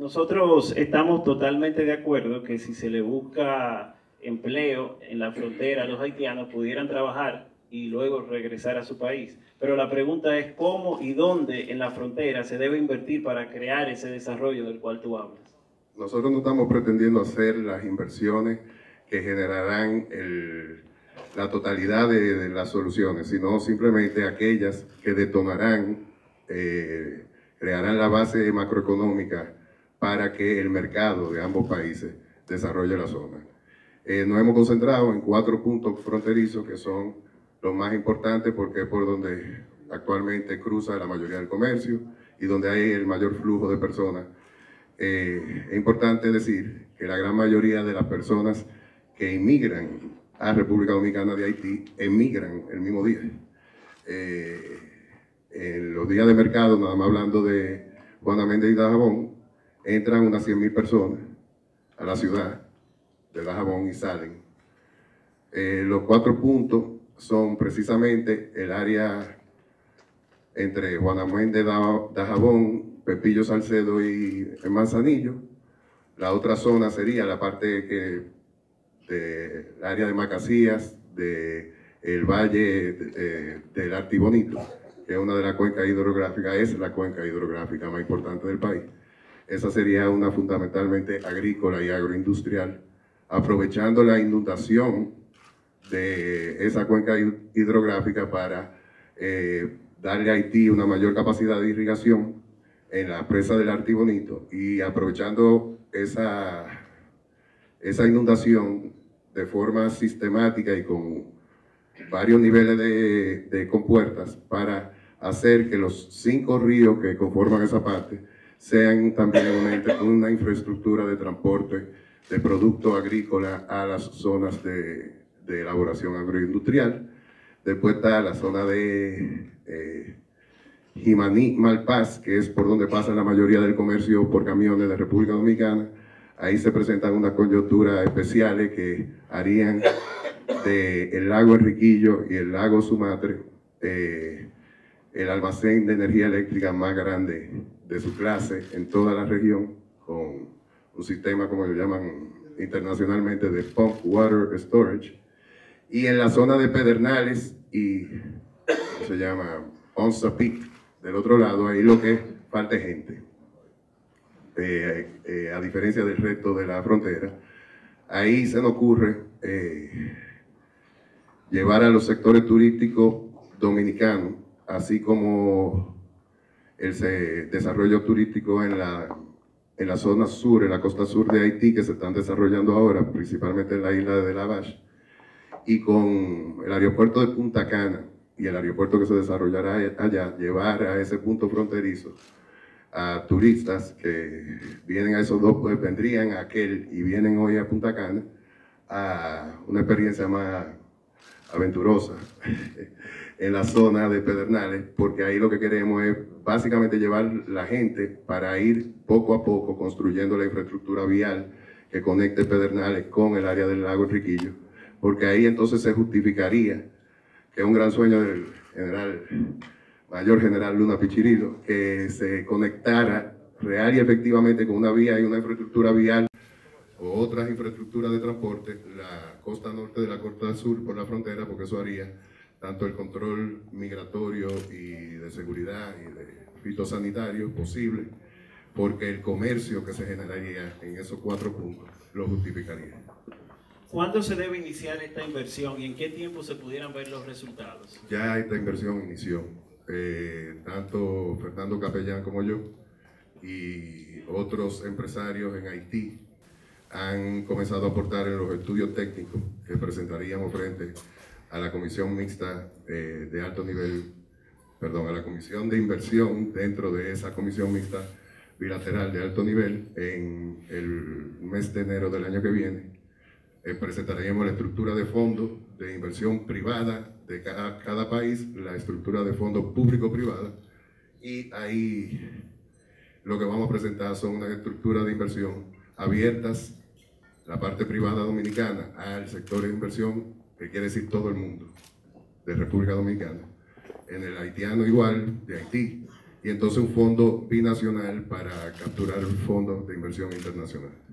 Nosotros estamos totalmente de acuerdo que si se le busca empleo en la frontera, los haitianos pudieran trabajar y luego regresar a su país. Pero la pregunta es cómo y dónde en la frontera se debe invertir para crear ese desarrollo del cual tú hablas. Nosotros no estamos pretendiendo hacer las inversiones que generarán la totalidad de las soluciones, sino simplemente aquellas que detonarán, crearán la base macroeconómica para que el mercado de ambos países desarrolle la zona. Nos hemos concentrado en 4 puntos fronterizos que son los más importantes porque es por donde actualmente cruza la mayoría del comercio y donde hay el mayor flujo de personas. Es importante decir que la gran mayoría de las personas que inmigran a República Dominicana de Haití emigran el mismo día. En los días de mercado, nada más hablando de Juana Méndez y Dajabón, entran unas 100.000 personas a la ciudad de Dajabón y salen. Los 4 puntos son precisamente el área entre Juana Méndez, Dajabón, Pepillo Salcedo y el Manzanillo. La otra zona sería la parte del área de Macasías, del valle del Artibonito, que es una de las cuencas hidrográficas, es la cuenca hidrográfica más importante del país. Esa sería una fundamentalmente agrícola y agroindustrial, aprovechando la inundación de esa cuenca hidrográfica para darle a Haití una mayor capacidad de irrigación en la presa del Artibonito y aprovechando esa inundación de forma sistemática y con varios niveles de compuertas para hacer que los 5 ríos que conforman esa parte sean también una infraestructura de transporte de productos agrícolas a las zonas de elaboración agroindustrial. Después está la zona de Jimaní, Malpaz, que es por donde pasa la mayoría del comercio por camiones de República Dominicana. Ahí se presentan unas coyunturas especiales que harían del lago Enriquillo y el lago Sumatre el almacén de energía eléctrica más grande de su clase en toda la región, con un sistema, como lo llaman internacionalmente, de Pump Water Storage. Y en la zona de Pedernales y, ¿cómo se llama?, Onza Peak, del otro lado, ahí lo que falta es gente. A diferencia del resto de la frontera, ahí se nos ocurre llevar a los sectores turísticos dominicanos, así como el desarrollo turístico en la zona sur, en la costa sur de Haití, que se están desarrollando ahora, principalmente en la isla de La Vache, y con el aeropuerto de Punta Cana y el aeropuerto que se desarrollará allá, llevar a ese punto fronterizo a turistas que vienen a esos dos, pues vendrían a aquel y vienen hoy a Punta Cana a una experiencia más aventurosa en la zona de Pedernales, porque ahí lo que queremos es básicamente llevar la gente para ir poco a poco construyendo la infraestructura vial que conecte Pedernales con el área del lago Enriquillo, porque ahí entonces se justificaría, que es un gran sueño del mayor general Luna Pichirilo, que se conectara real y efectivamente con una vía y una infraestructura vial o otras infraestructuras de transporte, la costa norte de la costa sur por la frontera, porque eso haría tanto el control migratorio y de seguridad y de fitosanitario posible, porque el comercio que se generaría en esos 4 puntos lo justificaría. ¿Cuándo se debe iniciar esta inversión y en qué tiempo se pudieran ver los resultados? Ya esta inversión inició. Tanto Fernando Capellán como yo y otros empresarios en Haití han comenzado a aportar en los estudios técnicos que presentaríamos frente a la Comisión Mixta de Alto Nivel, perdón, a la Comisión de Inversión dentro de esa Comisión Mixta Bilateral de Alto Nivel en el mes de enero del año que viene. Presentaríamos la estructura de fondos de inversión privada de cada país, la estructura de fondos público-privada, y ahí lo que vamos a presentar son unas estructuras de inversión abiertas, la parte privada dominicana, al sector de inversión, que quiere decir todo el mundo de República Dominicana, en el haitiano igual, de Haití, y entonces un fondo binacional para capturar fondos de inversión internacional.